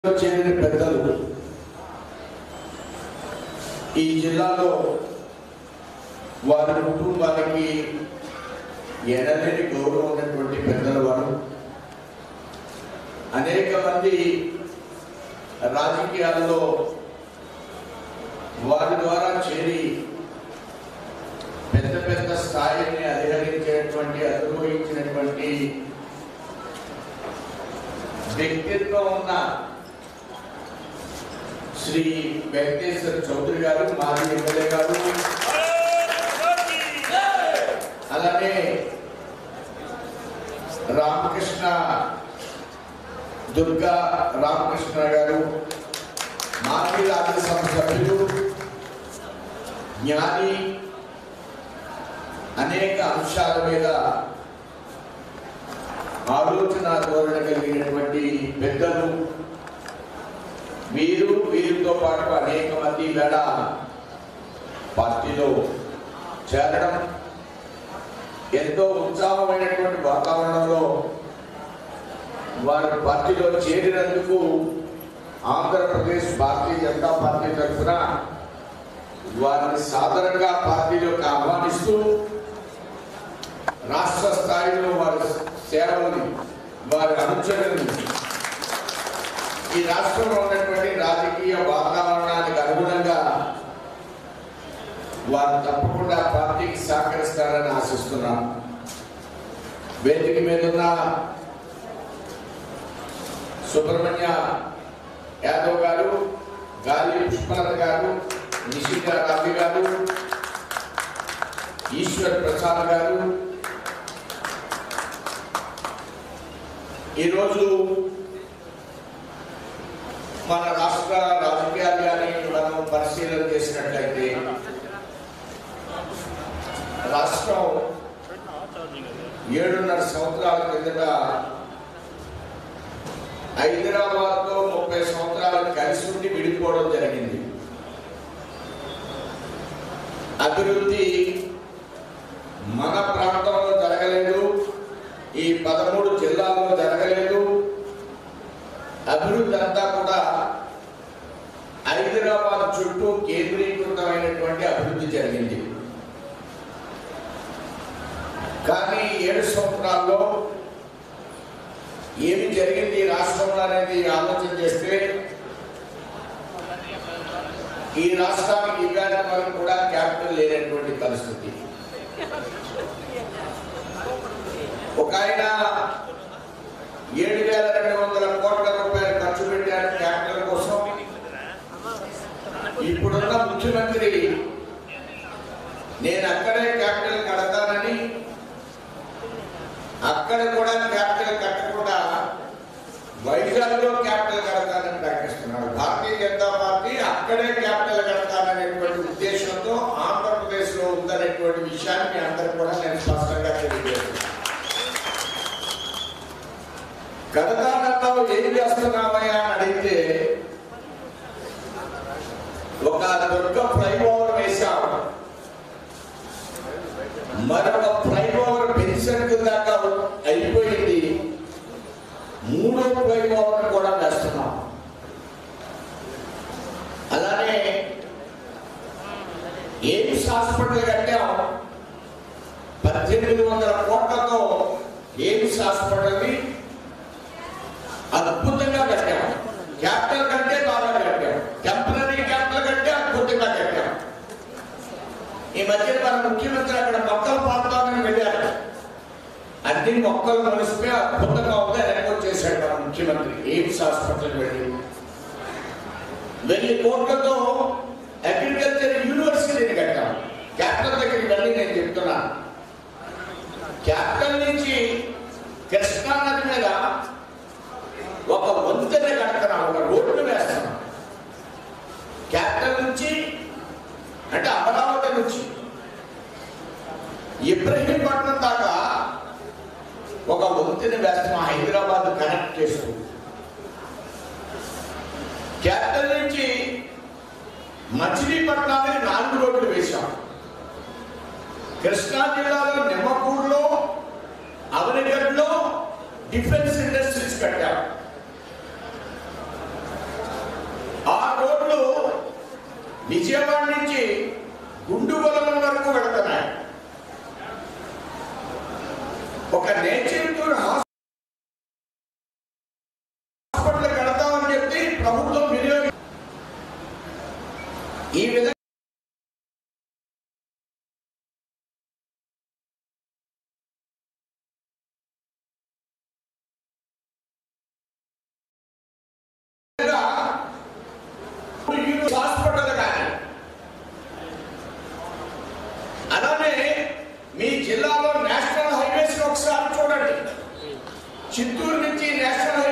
చేరిన పెద్దలు ఈ జిల్లాలో వారి కుటుంబానికి ఎనలేని గౌరవం ఉన్నటువంటి పెద్దల వారు అనేక మంది రాజకీయాల్లో వారి ద్వారా చేరి పెద్ద పెద్ద స్థాయిని అధిరోహించినటువంటి వ్యక్తిత్వం ఉన్న శ్రీ వెంకటేశ్వర చౌదరి గారు మాజీ ఎమ్మెల్యే గారు, అలానే రామకృష్ణ దుర్గా రామకృష్ణ గారు మాజీ రాజ్యసభ సభ్యులు, జ్ఞాని, అనేక అంశాల మీద ఆలోచన ధోరణ కలిగినటువంటి పెద్దలు వీరితో పాటు అనేక మంది వేళ పార్టీలో చేరడం, ఎంతో ఉత్సాహమైనటువంటి వాతావరణంలో వారి పార్టీలో చేరినందుకు ఆంధ్రప్రదేశ్ భారతీయ జనతా పార్టీ తరఫున వారిని సాధారణంగా పార్టీలోకి ఆహ్వానిస్తూ రాష్ట్ర స్థాయిలో వారి సేవలను, వారి అనుచరులను ఈ రాష్ట్రంలో ఉన్నటువంటి రాజకీయ వాతావరణానికి అనుగుణంగా వారు తప్పకుండా పార్టీకి సహకరిస్తారని ఆశిస్తున్నాం. వేదిక మీద ఉన్న సుబ్రహ్మణ్య యాదవ్ గారు, గాలి పుష్పలత గారు, నిషిత రాజు గారు, ఈశ్వర్ ప్రసాద్ గారు, ఈరోజు మన రాష్ట్ర రాజకీయాన్ని మనం పరిశీలన చేసినట్లయితే రాష్ట్రం 7.5 సంవత్సరాల కిందట హైదరాబాద్తో 30 సంవత్సరాలు కలిసి ఉండి విడిపోవడం జరిగింది. అభివృద్ధి మన ప్రాంతంలో జరగలేదు, ఈ 13 జిల్లాల్లో జరగలేదు. అభివృద్ధి అంతా కూడా హైదరాబాద్ చుట్టూ కేంద్రీకృతమైనటువంటి అభివృద్ధి జరిగింది. కానీ 7 సంవత్సరాల్లో ఏమి జరిగింది రాష్ట్రంలో అనేది ఆలోచన చేస్తే ఈ రాష్ట్రానికి ఇవాళ వరకు కూడా క్యాపిటల్ లేనటువంటి పరిస్థితి. ఒక ఆయన 7,200 కోట్ల రూపాయలు ఖర్చు పెట్టారు క్యాపిటల్ కోసం. ఇప్పుడున్న ముఖ్యమంత్రి నేను అక్కడే క్యాపిటల్ కడతానని, అక్కడ కూడా క్యాపిటల్ కట్టకుండా వైజాగ్లో క్యాపిటల్ కడతానని ప్రకటిస్తున్నాడు. భారతీయ జనతా పార్టీ అక్కడే క్యాపిటల్ కడతాననేటువంటి ఉద్దేశంతో ఆంధ్రప్రదేశ్ లో ఉందనేటువంటి విషయాన్ని మీ అందరూ కూడా నేను స్పష్టంగా తెలియజేస్తున్నాను. కడతానంలో ఏం చేస్తున్నామయ్యా అని అడిగితే ఒక దొడ్డ ఫ్లైఓవర్ వేశాం, మరొక ఫ్లైఓవర్ పెన్షన్ దాకా అయిపోయింది, 3వ ఫ్లైఓవర్ కూడా వేస్తున్నాం. అలానే ఎయిమ్స్ హాస్పిటల్ కట్టాం, 1,800 కోట్లతో ఎయిమ్స్ హాస్పిటల్ని అద్భుతంగా కట్టాం. క్యాపిటల్ కంటే బాగా కట్టాం, టెంపరీ క్యాపిటల్ కంటే అద్భుతంగా కట్టాం. ఈ మధ్య మన ముఖ్యమంత్రి అక్కడ మొక్కలు పాతామని వెళ్ళారు, అన్ని మొక్కలు మనిషిపై అద్భుతంగా ఉందని రిపోర్ట్ చేశాడు మన ముఖ్యమంత్రి. ఎయిమ్స్ హాస్పిటల్ వెళ్ళి 1,000 కోట్లతో అగ్రికల్చర్ యూనివర్సిటీని కట్టాం. క్యాపిటల్ దగ్గరికి వెళ్ళి నేను చెప్తున్నాను, క్యాపిటల్ నుంచి కృష్ణా నది మీద ఒక వంతెన కడుతున్నాం, ఒక రోడ్డు వేస్తున్నాం. క్యాపిటల్ నుంచి అంటే అమరావతి నుంచి ఇబ్రహీంపట్నం దాకా ఒక వంతెన వేస్తున్నాం, హైదరాబాద్ కనెక్ట్ చేస్తూ. క్యాపిటల్ నుంచి మచిలీపట్నానికి 4 రోడ్లు వేశాం. కృష్ణా జిల్లాలో నిమ్మకూరులో, అవనిగడ్లో డిఫెన్స్ ఇండస్ట్రీస్ కట్టాం. విజయవాడ నుంచి గుండుగొలల వరకు వెళుతున్నాయి. ఒక నేచర్ టూర్ హాస్పిటల్ కడతామని చెప్పి ప్రభుత్వం వినియోగ ఈ విధంగా హాస్పిటల్ కానీ అలానే మీ జిల్లాలో నేషనల్ హైవేస్ ఒకసారి చూడండి. చిత్తూరు నుంచి నేషనల్